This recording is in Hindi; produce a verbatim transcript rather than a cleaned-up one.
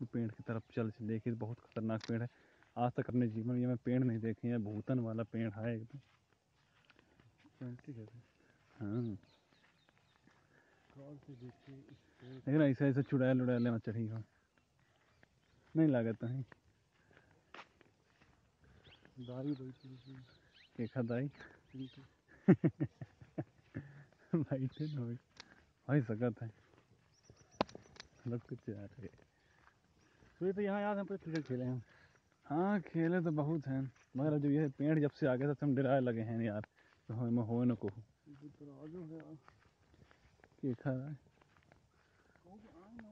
पेड़ की तरफ चल देखिए, बहुत खतरनाक पेड़ है। आज तक अपने जीवन में मैं पेड़ नहीं देखे हैं, भूतन वाला पेड़ है एकदम। हाँ, लेकिन ऐसे ऐसे चुड़ैल उड़ैल लेना चढ़ी हो नहीं लागत है। दाई देखा दाई भाई थे ना भाई भाई सकत है मतलब कुछ यार है। तो यहाँ याद हम क्रिकेट खेले हैं। हाँ खेले तो बहुत हैं, मगर जो ये पेड़ जब से आ गया था हम डराए लगे हैं यार, तो हमें हो न को देखा